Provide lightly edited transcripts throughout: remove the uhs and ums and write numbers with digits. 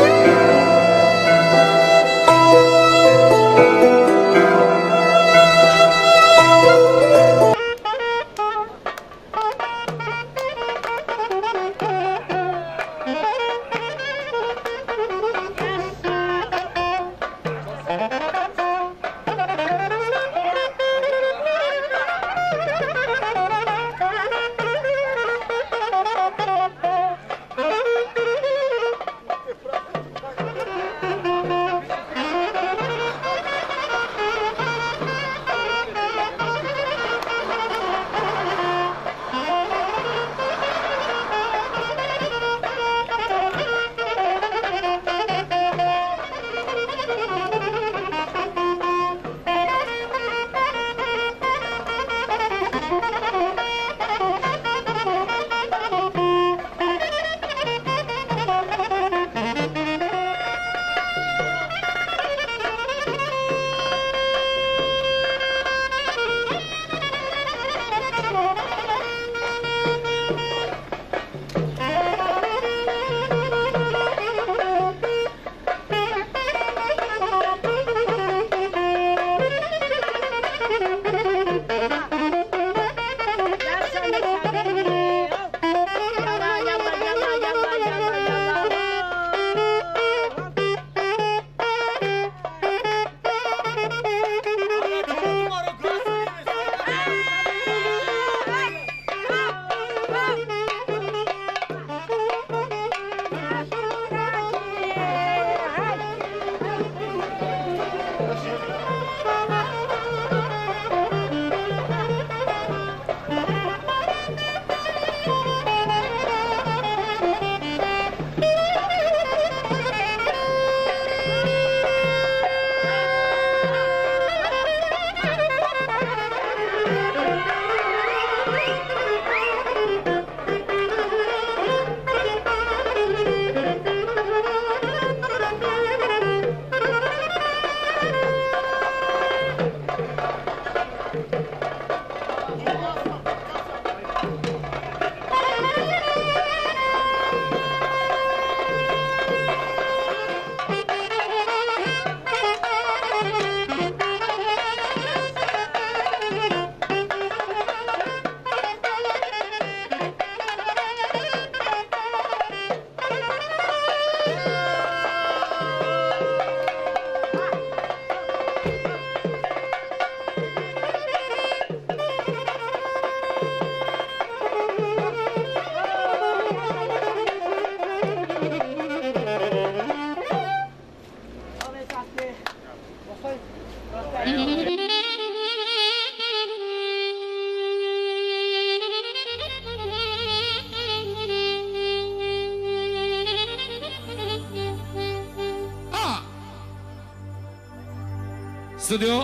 Studio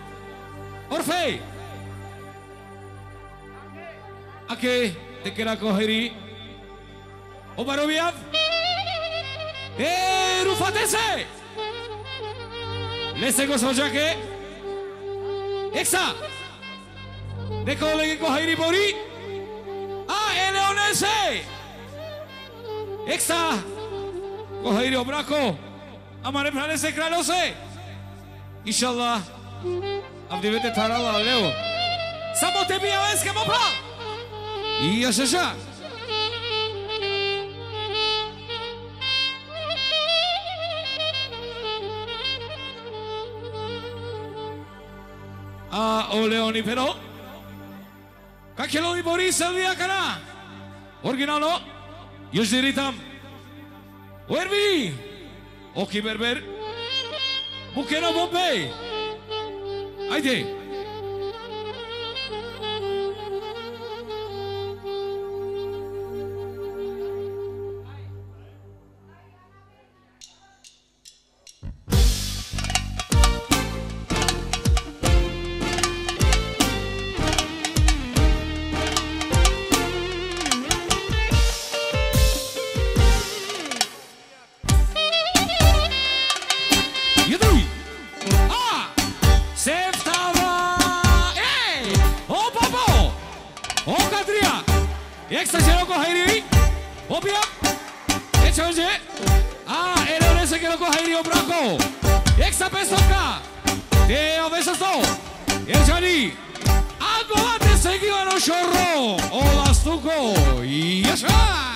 Orfei Ake Tekera Koheri Obaroviav Rufatese Lesego Sojake Exa Dekolegi Koheri Bori Eleonese Exa Koheri Obrako Amare Planese Kranose Inshallah Avdivete Tarala Leo Sabote Biavenske Mopla Yashasha O Leoni pero Kakiloni Boris Selvia Kana Originalo Yuzdiritam Wervi Oki Berber Bukeno Bombay Haydi Exagero con Jairi, obvio, hecho oye, o braco. Exa pessoca. Te avesso sto. Erjani. Agora te seguiu no chorro. Olá, Stuco. Yasha.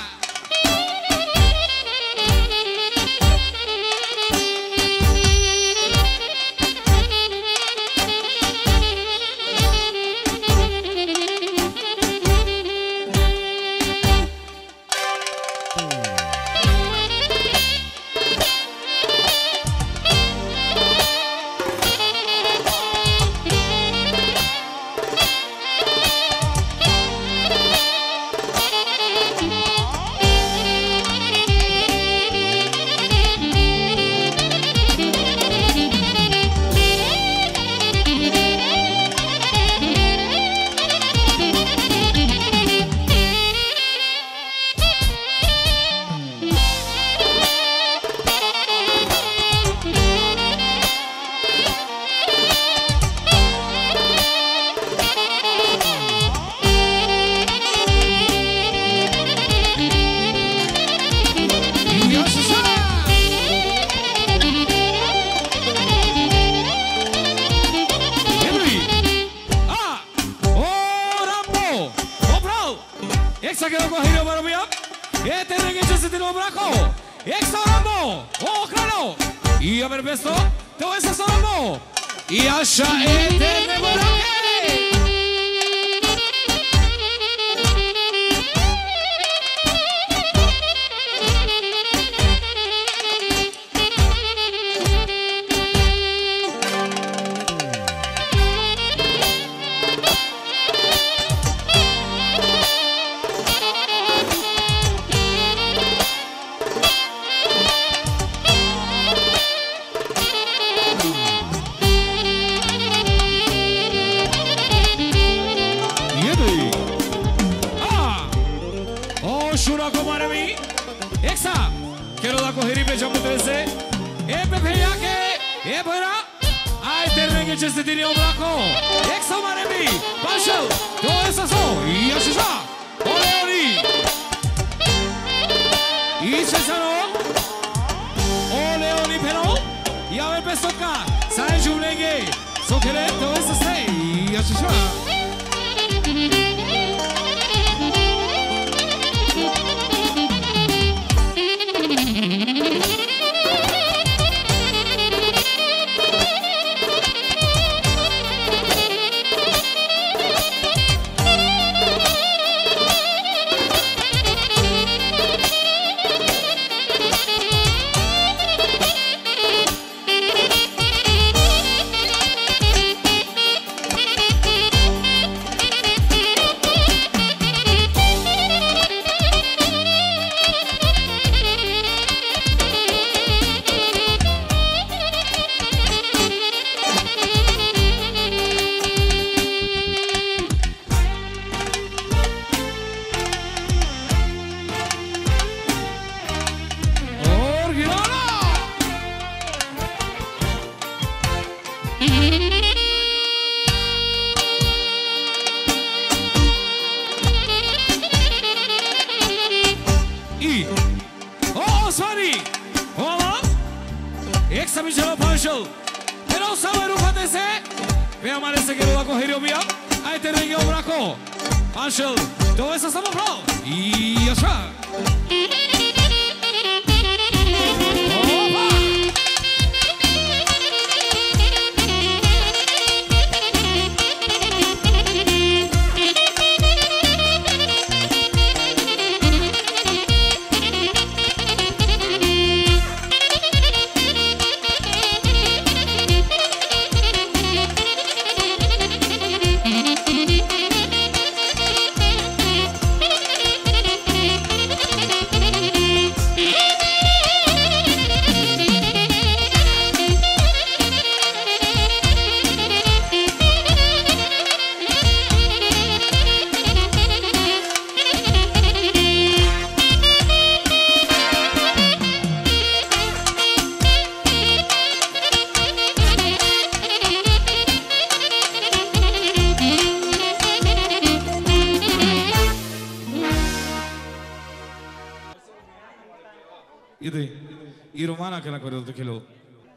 e Romana che la correu che lo.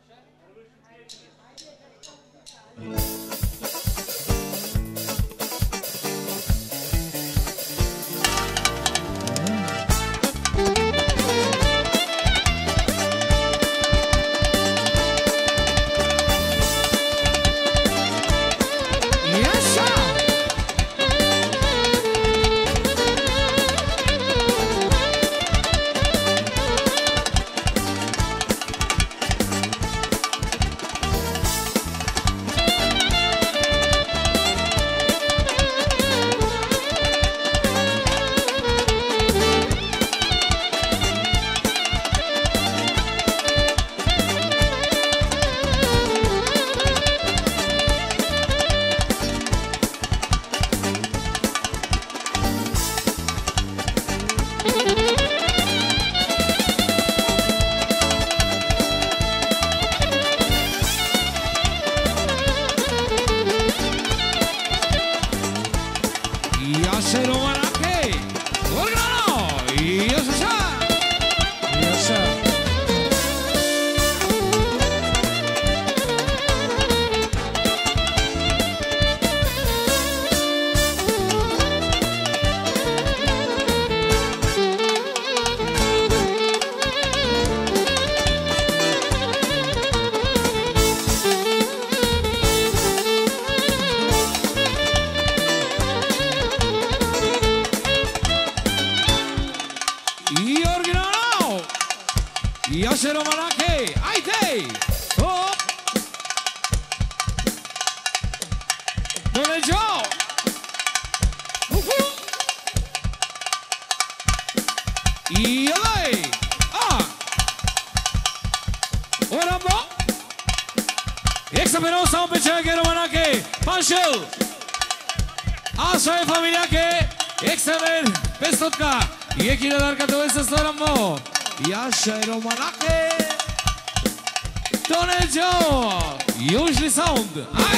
Usually sound.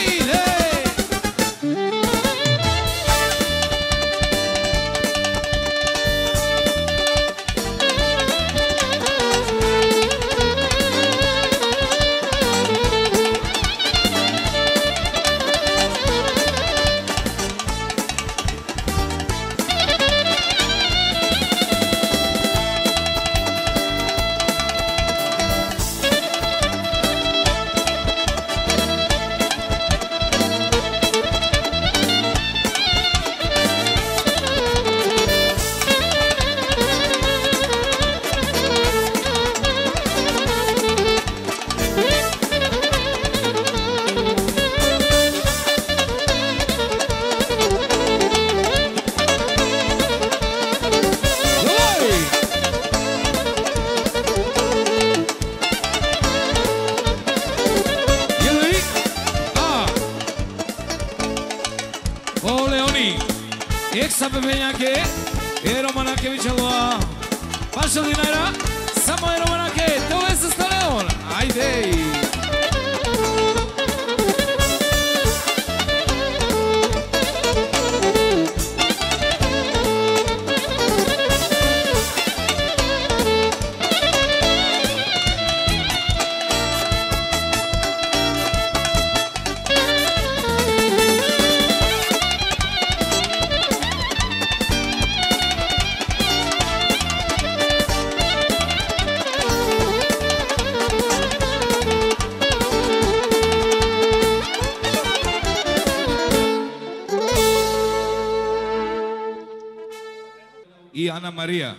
E Ana Maria.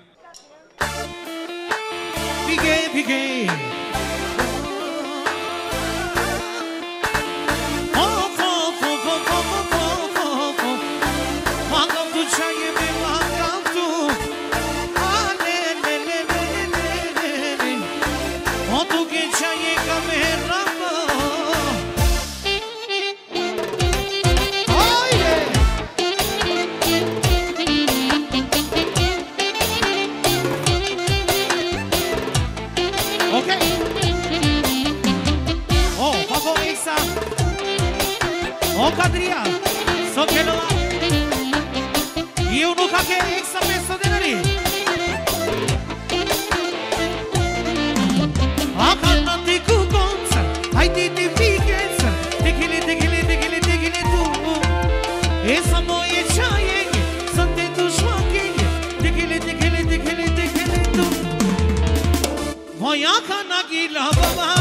Fiquei. Cadria, so che non io non che exa messo denari kanagila baba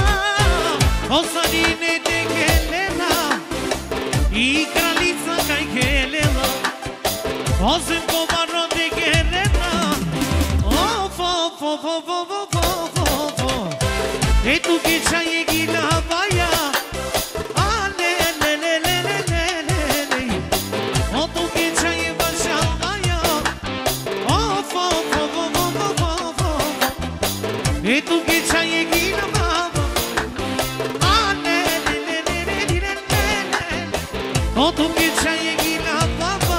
Osanine de gelena I kraljica kaj Helena Osim komarno de gelena Of, of, of, of, of, of, of, of E tu che c'hai gila baia Ah, le, le, le, le, le, le, le, le O tu che c'hai bacia baia Of, of, of, of, of, of, of E tu che c'hai gila baba Ah, le, le, le, le, le, le, le, le O tu che c'hai gila baba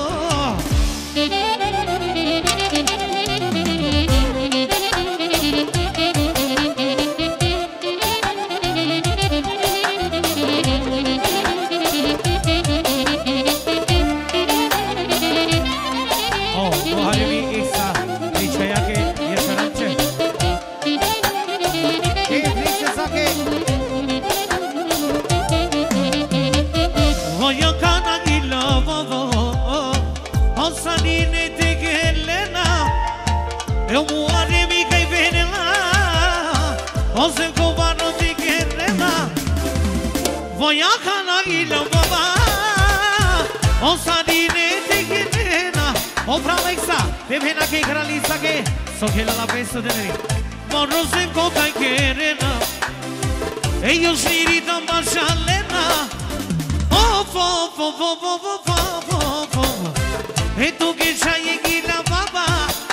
Eu moare mica e vene lá O se cobano de guerrela Voia cana ila baba O sadine de guerrela O pralexa Bevena que kraljica que So che la peso de meri Morro se coca e guerrela Ellos iritan marchalena Oh, fo, fo, fo, fo, fo, fo, fo E tu che c'hai gila baba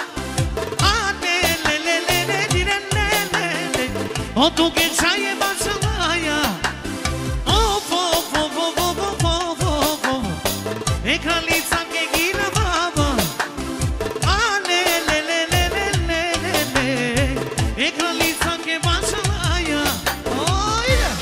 O tu che c'hai e baciaia O fo fo fo fo fo fo fo fo E kraljica che ghina baba Ah le le le le le le le le E kraljica che baciaia Oh yeah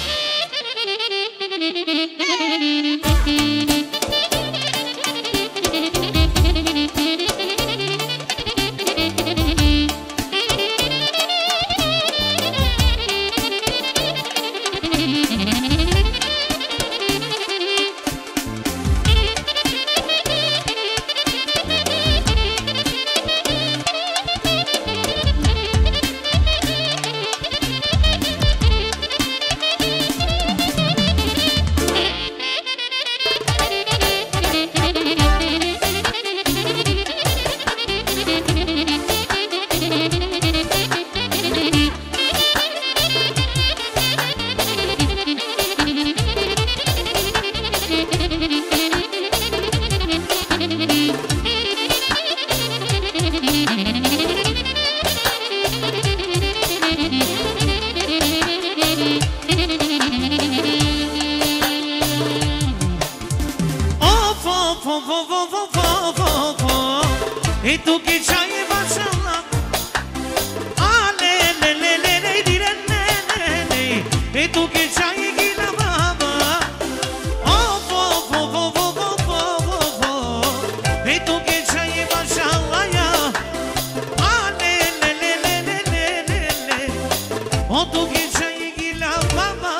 E tu che c'hai e baciala Ah le le le le le dire le le le E tu che c'hai e chi la baba Oh fo fo fo fo fo fo fo fo E tu che c'hai e baciala ya Ah le le le le le le le le Oh tu che c'hai e chi la baba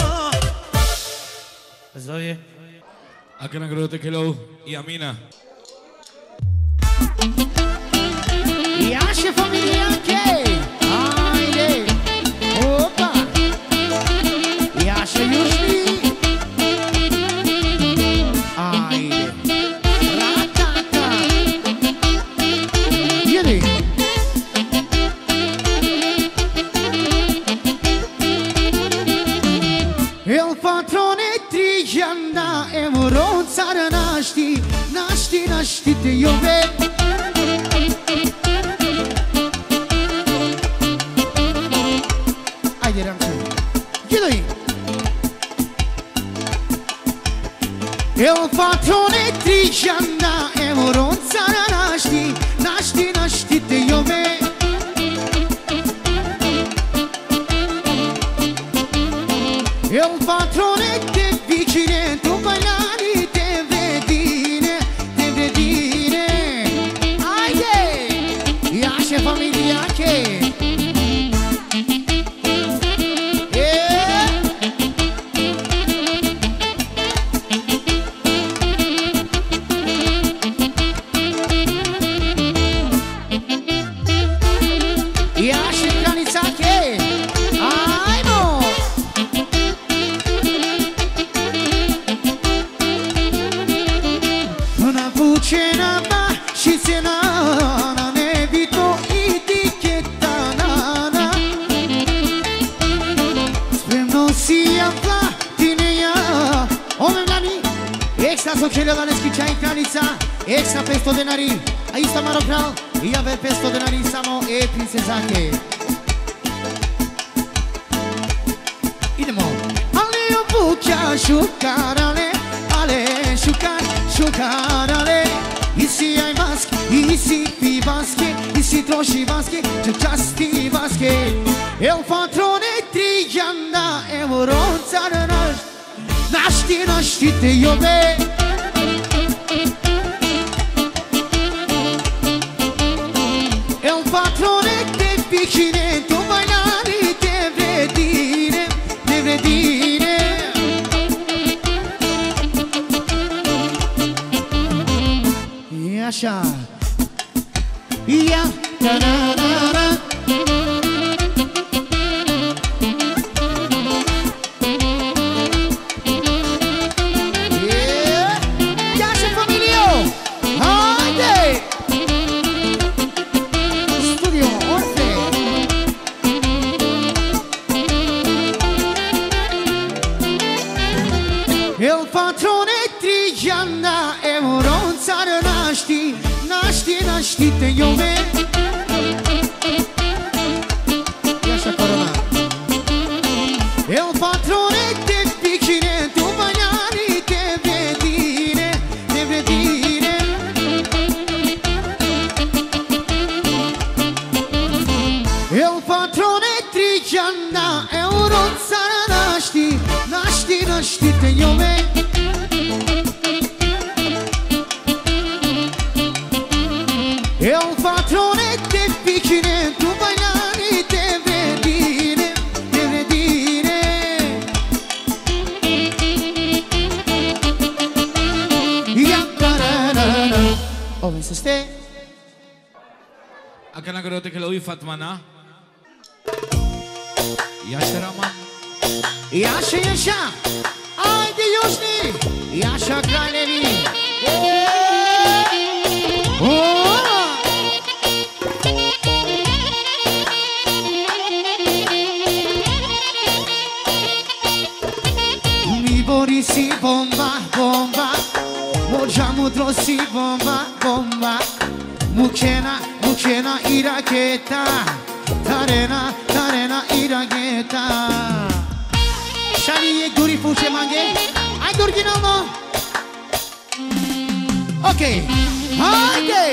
Zoe Acá en Agrote Hello y Amina E acha família que Aile Opa E acha Yusli Aile Ratata E ali El patrone trigianda E moro țară naști Naști, naști te iubesc El patrone trigianda E moro țară naști Naști, naști te iubesc El patrone te vicine Tu bailani te vedine Te vedine Haide Ia și familia che Ia și granița che caso che le danes che c'è in kraljica, extra per 100 denari. A ista Maro Kral, i aver per 100 denari samo e princezake. Idemo. Ale o buća šukarale, ale šukarale. Isi aj maske, isi pi baske, isi troši baske, časti baske. El patrone trijanda, euro țară naști te iube. El patrone te picine, tu bailari te vredire, te vredire. E așa. Ia, ta-ra-ra-ra. El patrone Trigiana, euro în țară naști te iube. E așa corona. El patrone te picine, tu bagnari te vedire, te vedire. El patrone Trigiana, euro în țară naști te iube. El patrone te picine, tu bailari te vedire, te vedire. Ia tararara. O vei să stai. Acá na garote que lo vi Fatmana. Ia Sheraman. Ia și așa. Ai de Iușni. Ia așa Kraljevi. Si bomba, bomba, možemo trosi bomba, bomba. Mučena I raketa, tarena I raketa. Šani je guri puše mange, ajde originalno. Ok, ajde.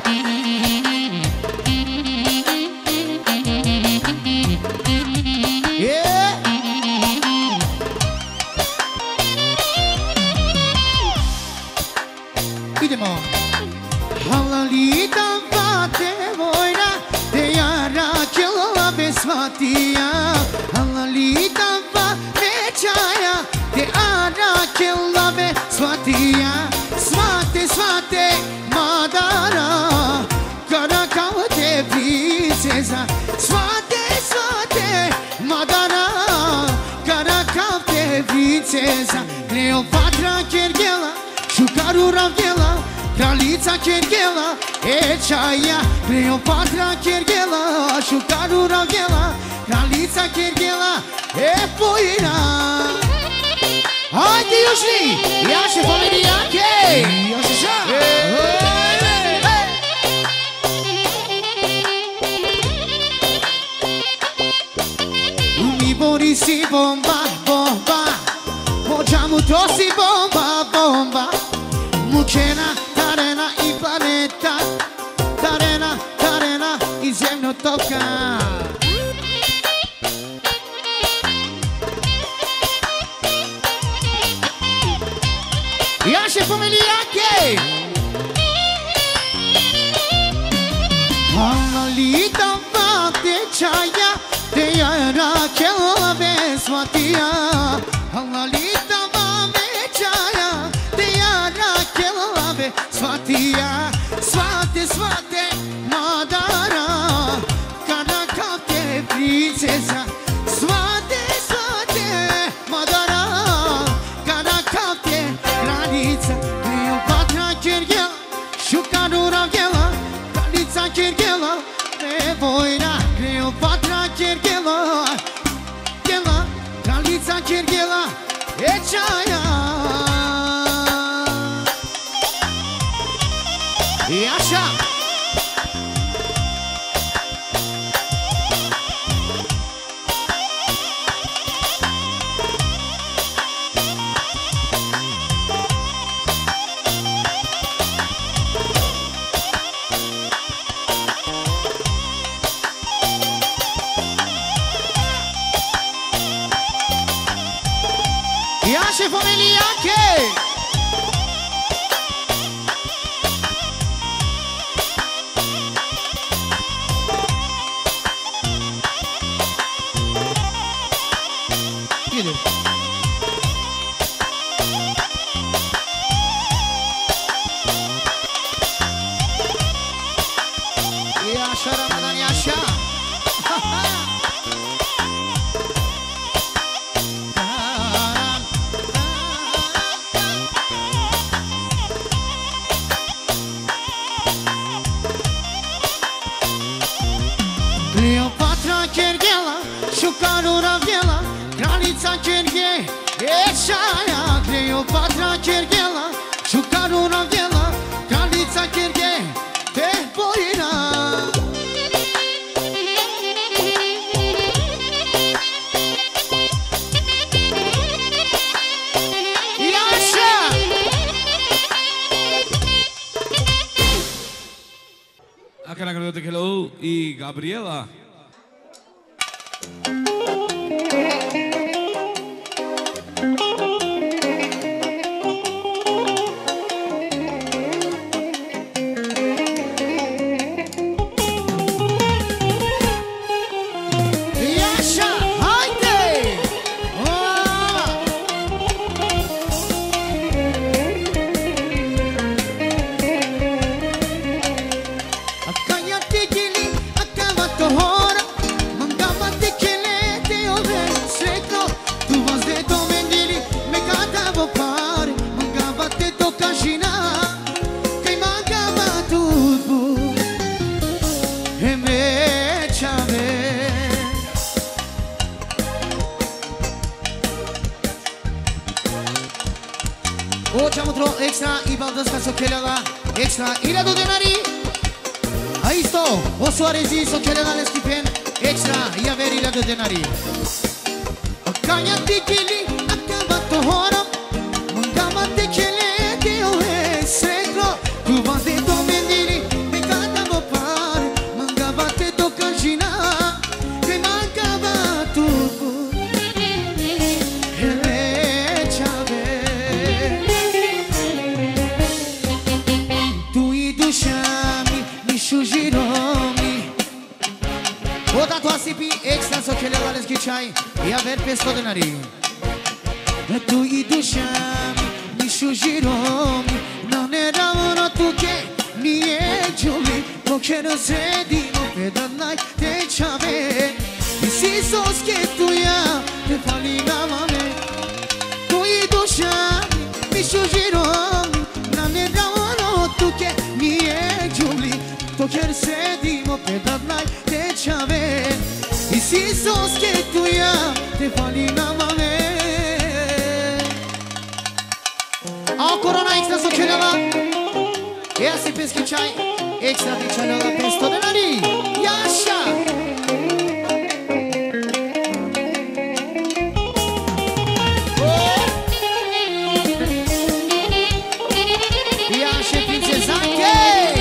Idemo. Halalita bate vojna, te jara kjela besvatija. Halalita va većaja, te jara kjela besvatija. Svate madara, kada kao te princeza. Svate madara, kada kao te princeza. Kleopatra Kergela, Šukaru Ravgela, kraljica Kergela, Ečaja. Kleopatra Kergela, Šukaru Ravgela, kraljica Kergela, Epojina. Hajde Južni, jaše familijake, još ša. Mi Borisi bomba, bomba, možemo trosi bomba, bomba. Mučena, tarena I planeta, tarena I zemno toka. Jaše familijake. Halalita vate čaja, te jara kjela besvatija. Halalita vame čaja, te jara kjela besvatija. Svate madara, kada kao te princeza. Svate madara, kada kao te kraljica. Kleopatra Kergela, Šukaru Ravgela, kraljica Kergela, nevojna. Kleopatra Kergela, kraljica Pace familia che Cleopatra Cherghela, Shukarura Vela, Granița Cherghe, Eșaia. Cleopatra Cherghela, Shukarura Vela, Granița Cherghe, te Boina. Acá la canción de Hello y Gabriela. Extra i baldăsca sochelela extra ira do denari. Aí estou, o soarezi sochelela le stipen extra i averi ira do denari. Akanya tikili akabato horam mangama tikele de o secro tu vas de domendili me canta mo par mangaba te to canjina que mangaba tu Sipi extra sochelela le schichai e aver pesto denari. Tu i dushami mi shujiromi non eravamo tu che mi e giuli poche non sedimo pedalai te chave e si sos che tu ya te faligava me. Tu i dushami mi shujiromi non eravamo tu che mi e giuli poche non sedimo pedalai te chave. E se sos que tu ya te faligava me. Ao corona extra sochelela e a se pesquichai extra de celela pesto de nari. Yasha Yasha princesa que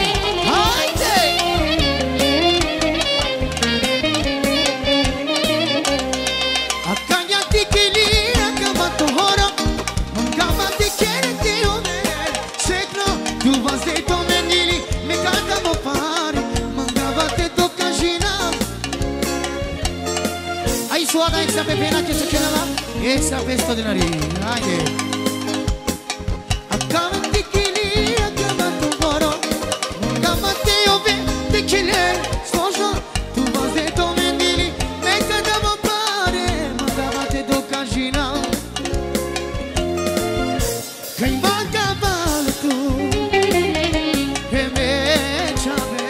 suada extra pepena che sochelela extra pesto de nari. Haide acabate kili acabate boro acabate ove te kile sojo tu vas de domendili me cadavo pare mandavate do cangina kai mancava tu e me chave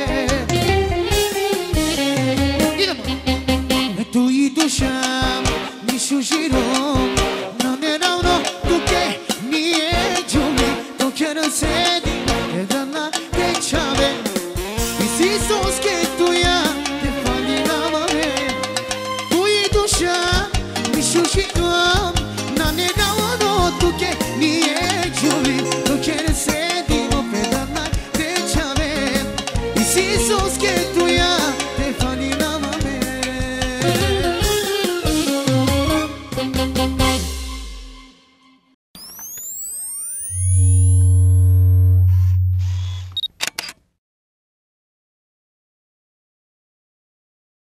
tu i dusham mi shujirom